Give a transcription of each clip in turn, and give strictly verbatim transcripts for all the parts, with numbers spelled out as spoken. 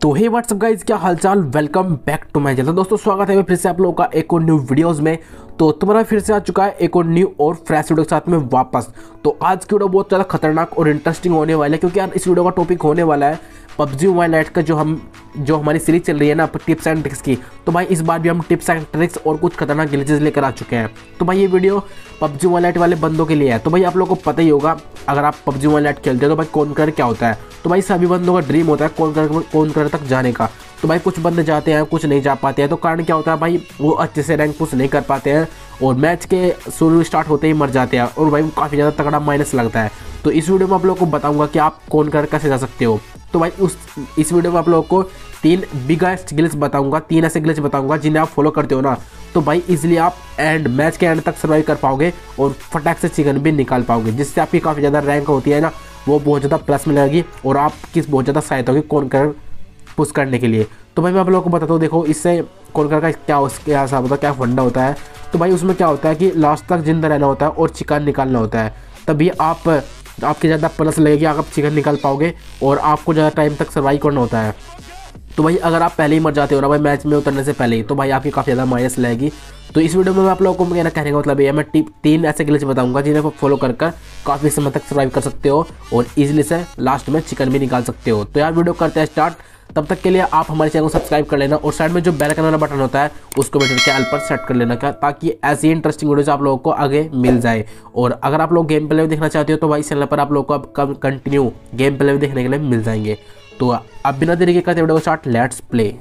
तो हे WhatsApp guys, क्या हालचाल। Welcome back to my channel. दोस्तों स्वागत है फिर से आप लोगों का एक और न्यू वीडियोस में। तो तुम्हारा फिर से आ चुका है एक और न्यू और फ्रेश वीडियो के साथ में वापस। तो आज की वीडियो बहुत ज़्यादा खतरनाक और इंटरेस्टिंग होने वाला है, क्योंकि यार इस वीडियो का टॉपिक होने वाला है पबजी मोबाइल लाइट का, जो हम जो हमारी सीरीज चल रही है ना टिप्स एंड ट्रिक्स की। तो भाई इस बार भी हम टिप्स एंड ट्रिक्स और कुछ खतरनाक ग्लिचेस लेकर आ चुके हैं। तो भाई ये वीडियो पबजी मोबाइल लाइट वाले बंदों के लिए है। तो भाई आप लोगों को पता ही होगा, अगर आप पबजी मोबाइल लाइट खेलते हो तो भाई कौन कर क्या होता है। तो भाई सभी बंदों का ड्रीम होता है कौन कर कौन कर तक जाने का। तो भाई कुछ बंदे जाते हैं, कुछ नहीं जा पाते हैं। तो कारण क्या होता है भाई, वो अच्छे से रैंक पुश नहीं कर पाते हैं और मैच के शुरू स्टार्ट होते ही मर जाते हैं और भाई काफ़ी ज़्यादा तगड़ा माइनस लगता है। तो इस वीडियो में आप लोगों को बताऊंगा कि आप कौन कर कैसे जा सकते हो। तो भाई उस इस वीडियो में आप लोगों को तीन बिगेस्ट ग्लिच बताऊंगा, तीन ऐसे ग्लिच बताऊंगा जिन्हें आप फॉलो करते हो ना तो भाई इजीली आप एंड मैच के एंड तक सर्वाइव कर पाओगे और फटाक से चिकन भी निकाल पाओगे, जिससे आपकी काफ़ी ज़्यादा रैंक होती है ना, वो बहुत ज़्यादा प्लस में लगेगी और आपकी बहुत ज़्यादा सहायता होगी कौन कर पुश करने के लिए। तो भाई मैं आप लोगों को बताता हूँ, देखो इससे कौन कर का क्या क्या हिसाब होता है, क्या फंडा होता है। तो भाई उसमें क्या होता है कि लास्ट तक जिंदा रहना होता है और चिकन निकालना होता है, तभी आप आपकी ज़्यादा प्लस लगेगी, आप चिकन निकाल पाओगे और आपको ज़्यादा टाइम तक सर्वाइव करना होता है। तो भाई अगर आप पहले ही मर जाते हो ना भाई मैच में उतरने से पहले ही, तो भाई आपकी काफ़ी ज़्यादा माइनस लगेगी। तो इस वीडियो में मैं आप लोगों को मेरा कहने का मतलब ये है, मैं टिप तीन ऐसे ग्लिच बताऊंगा जिन्हें आप फॉलो कर कर काफ़ी समय तक सर्वाइव कर सकते हो और इजीली से लास्ट में चिकन भी निकाल सकते हो। तो यार वीडियो करते हैं स्टार्ट। तब तक के लिए आप हमारे चैनल को सब्सक्राइब कर लेना और साइड में जो बेल आइकन वाला बटन होता है उसको बटन के ऑल पर सेट कर लेना, क्या ताकि ऐसी इंटरेस्टिंग वीडियोस आप लोगों को आगे मिल जाए। और अगर आप लोग गेम प्ले देखना चाहते हो तो भाई चैनल पर आप लोगों को अब कंटिन्यू गेम प्ले देखने के लिए मिल जाएंगे। तो अब बिना देरी के करते वीडियो को स्टार्ट, लेट्स प्ले।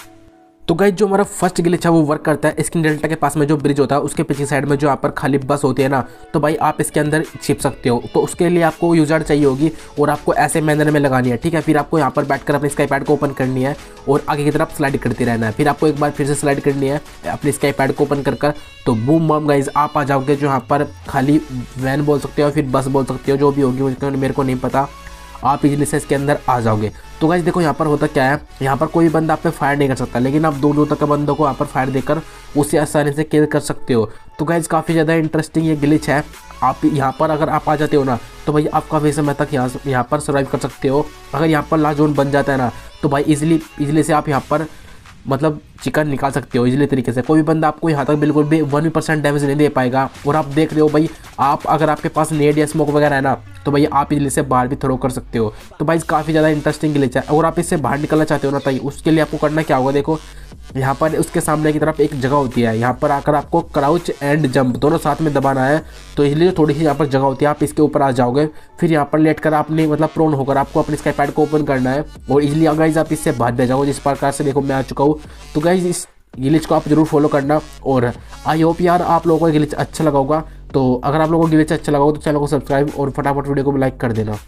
तो गाइस जो हमारा फर्स्ट ग्लिच है वो वर्क करता है स्किन डेल्टा के पास में जो ब्रिज होता है उसके पीछे साइड में जो यहाँ पर खाली बस होती है ना, तो भाई आप इसके अंदर छिप सकते हो। तो उसके लिए आपको यूजर चाहिए होगी और आपको ऐसे मैनर में लगानी है, ठीक है। फिर आपको यहाँ पर बैठकर अपने स्काई पैड को ओपन करनी है और आगे की तरफ स्लाइड करते रहना है। फिर आपको एक बार फिर से स्लाइड करनी है अपने स्काई पैड को ओपन कर कर, तो बूम बम गाइज आप आ जाओगे जो यहाँ पर खाली वैन बोल सकते हो, फिर बस बोल सकते हो, जो भी होगी मेरे को नहीं पता, आप इजीली से इसके अंदर आ जाओगे। तो गाइस देखो यहाँ पर होता क्या है, यहाँ पर कोई बंदा आप पे फायर नहीं कर सकता, लेकिन आप दूर दूर तक के बंदों को यहाँ पर फायर देकर उससे आसानी से किल कर सकते हो। तो गाइस काफ़ी ज़्यादा इंटरेस्टिंग ये ग्लिच है। आप यहाँ पर अगर आप आ जाते हो ना तो भाई आप काफ़ी समय तक यहाँ यहाँ पर सर्वाइव कर सकते हो। अगर यहाँ पर लास्ट जोन बन जाता है ना तो भाई इजीली इजीली से आप यहाँ पर मतलब चिकन निकाल सकते हो इजीली तरीके से। कोई भी बंदा आपको यहाँ तक बिल्कुल भी वन भी परसेंट डैमेज नहीं दे पाएगा। और आप देख रहे हो भाई, आप अगर आपके पास नेड या स्मोक वगैरह है ना तो भाई आप इजीली से बाहर भी थ्रो कर सकते हो। तो भाई काफ़ी ज़्यादा इंटरेस्टिंग ग्लिच है। अगर आप इससे बाहर निकलना चाहते हो ना तो उसके लिए आपको करना क्या होगा, देखो यहाँ पर उसके सामने की तरफ एक जगह होती है, यहाँ पर आकर आपको क्राउच एंड जंप दोनों साथ में दबाना है। तो इसलिए थोड़ी सी यहाँ पर जगह होती है, आप इसके ऊपर आ जाओगे। फिर यहाँ पर लेट कर आपने मतलब प्रोन होकर आपको अपने स्काई पैड को ओपन करना है और इजीली गाइज आप इससे बाहर भेज जाओगे। जिस प्रकार से देखो मैं आ चुका हूँ। तो गाइज इस ग्लिच को आप जरूर फॉलो करना और आई होप यार आप लोगों को ग्लिच अच्छा लगा होगा। तो अगर आप लोगों को ग्लिच अच्छा लगा होगा तो चैनल को सब्सक्राइब और फटाफट वीडियो को लाइक कर देना।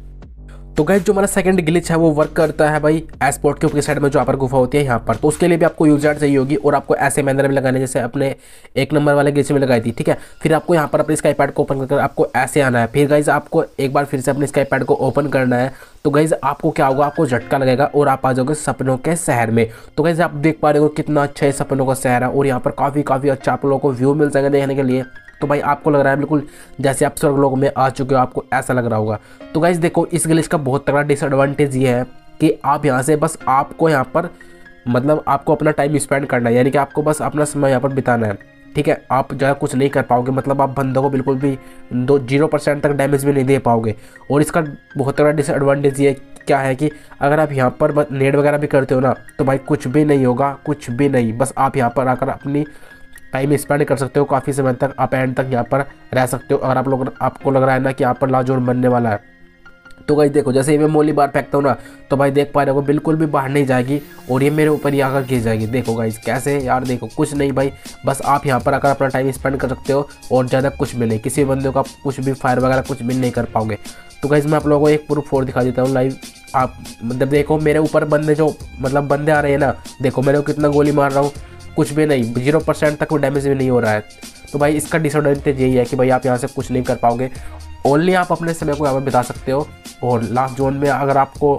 तो गाइस जो हमारा सेकंड ग्लिच है वो वर्क करता है भाई एयरपोर्ट के ऊपर साइड में जो यहाँ पर गुफा होती है यहाँ पर। तो उसके लिए भी आपको यूजर चाहिए होगी और आपको ऐसे मैनर में लगाने जैसे अपने एक नंबर वाले ग्लिच में लगाई थी, ठीक है। फिर आपको यहाँ पर अपने स्काई पैड को ओपन करके आपको ऐसे आना है। फिर गाइज आपको एक बार फिर से अपने स्काई पैड को ओपन करना है। तो गाइज आपको क्या होगा, आपको झटका लगेगा और आप आ जाओगे सपनों के शहर में। तो गाइज आप देख पा रहे हो कितना अच्छा है सपनों का शहर है और यहाँ पर काफ़ी काफ़ी अच्छा आप लोगों को व्यू मिल जाएगा देखने के लिए। तो भाई आपको लग रहा है बिल्कुल जैसे आप स्वर्गलोक में आ चुके हो, आपको ऐसा लग रहा होगा। तो गाइज देखो इस ग्लिच का बहुत तगड़ा डिसएडवांटेज ये है कि आप यहाँ से बस आपको यहाँ पर मतलब आपको अपना टाइम स्पेंड करना है, यानी कि आपको बस अपना समय यहाँ पर बिताना है, ठीक है। आप ज़्यादा कुछ नहीं कर पाओगे, मतलब आप बंदों को बिल्कुल भी दो जीरो परसेंट तक डैमेज भी नहीं दे पाओगे। और इसका बहुत तगड़ा डिसएडवांटेज ये क्या है कि अगर आप यहाँ पर नेड वगैरह भी करते हो ना तो भाई कुछ भी नहीं होगा, कुछ भी नहीं। बस आप यहाँ पर आकर अपनी टाइम स्पेंड कर सकते हो, काफ़ी समय तक आप एंड तक यहाँ पर रह सकते हो। अगर आप लोग आपको लग रहा है ना कि यहाँ पर लाजोन बनने वाला है तो गाइस देखो जैसे ही मैं मोली बार फेंकता हूँ ना तो भाई देख पा रहे हो बिल्कुल भी बाहर नहीं जाएगी और ये मेरे ऊपर ही आकर गिर जाएगी। देखो गाइस कैसे यार, देखो कुछ नहीं भाई, बस आप यहाँ पर आकर अपना टाइम स्पेंड कर सकते हो और ज़्यादा कुछ भी नहीं, किसी बंदे का कुछ भी फायर वगैरह कुछ भी नहीं कर पाओगे। तो गाइस मैं आप लोगों को एक प्रूफ और दिखा देता हूँ लाइव। आप मतलब देखो मेरे ऊपर बंदे जो मतलब बंदे आ रहे हैं ना, देखो मेरे को कितना गोली मार रहा हूँ, कुछ भी नहीं, जीरो परसेंट तक वो डैमेज भी नहीं हो रहा है। तो भाई इसका डिसएडवांटेज यही है कि भाई आप यहाँ से कुछ नहीं कर पाओगे, ओनली आप अपने समय को यहाँ पर बिता सकते हो। और लास्ट जोन में अगर आपको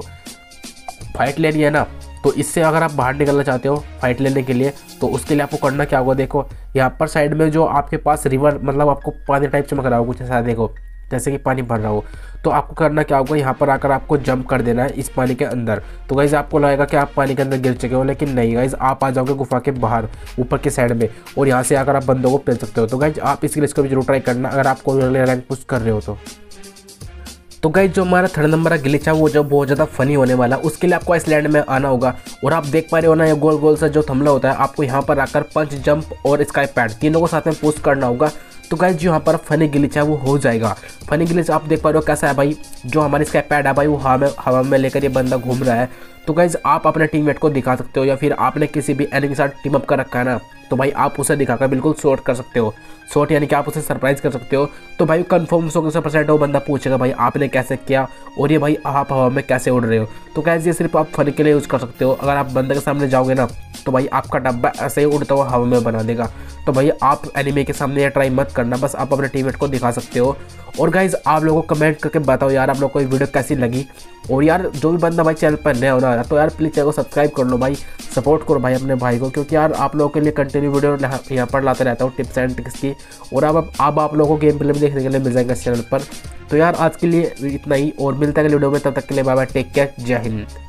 फाइट लेनी है ना तो इससे अगर आप बाहर निकलना चाहते हो फाइट लेने के लिए तो उसके लिए आपको करना क्या होगा, देखो यहाँ पर साइड में जो आपके पास रिवर मतलब आपको पानी टाइप चमक रहा हो कुछ ऐसा, देखो जैसे कि पानी भर रहा हो, तो आपको करना क्या होगा, यहाँ पर आकर आपको जंप कर देना है इस पानी के अंदर। तो गाइज आपको लगेगा कि आप पानी के अंदर गिर चुके हो, लेकिन नहीं गाइज, आप आ जाओगे गुफा के बाहर ऊपर के साइड में, और यहाँ से आकर आप बंदों को पेल सकते हो। तो गाइज आप इस ग्लिच को भी जरूर ट्राई करना अगर आपको रैंक पुश कर रहे हो तो। तो गाइज जो हमारा थर्ड नंबर का ग्लिच है वो जो बहुत ज़्यादा फनी होने वाला है, उसके लिए आपको आइसलैंड में आना होगा। और आप देख पा रहे हो ना, ये गोल गोल सा जो थमला होता है, आपको यहाँ पर आकर पंच, जंप और स्काई पैड तीनों को साथ में पुश करना होगा। तो गाइज जो यहाँ पर फनी ग्लिच है वो हो जाएगा। फनी ग्लिच आप देख पा रहे हो कैसा है भाई, जो हमारी स्काई पैड है भाई वो हवा में हवा में लेकर ये बंदा घूम रहा है। तो गाइज आप अपने टीममेट को दिखा सकते हो, या फिर आपने किसी भी एनिमी के साथ टीम अप कर रखा है ना, तो भाई आप उसे दिखाकर बिल्कुल शॉट कर सकते हो। शॉट यानी कि आप उसे सरप्राइज कर सकते हो। तो भाई कंफर्म सौ सौ परसेंट वो बंदा पूछेगा भाई आपने कैसे किया, और ये भाई आप हवा में कैसे उड़ रहे हो। तो गाइज ये सिर्फ आप फन के लिए यूज़ कर सकते हो। अगर आप बंदे के सामने जाओगे ना, तो भाई आपका डब्बा ऐसे ही उड़ता हुआ हवा में बना देगा। तो भाई आप एनिमी के सामने ये ट्राई मत करना, बस आप अपने टीममेट को दिखा सकते हो। और गाइज आप लोगों को कमेंट करके बताओ यार आप लोगों को ये वीडियो कैसी लगी। और यार जो भी बंदा भाई चैनल पर नया हो रहा है, तो यार प्लीज़ चैनल को सब्सक्राइब कर लो भाई, सपोर्ट करो भाई अपने भाई को, क्योंकि यार आप लोगों के लिए कंटिन्यू वीडियो यहाँ पर लाते रहता हूँ टिप्स एंड ट्रिक्स की। और अब अब आप लोगों को गेम प्ले भी देखने के लिए मिल जाएगा इस चैनल पर। तो यार आज के लिए इतना ही, और मिलता है अगले वीडियो में, तब तक के लिए बाय बाय, टेक केयर, जय हिंद।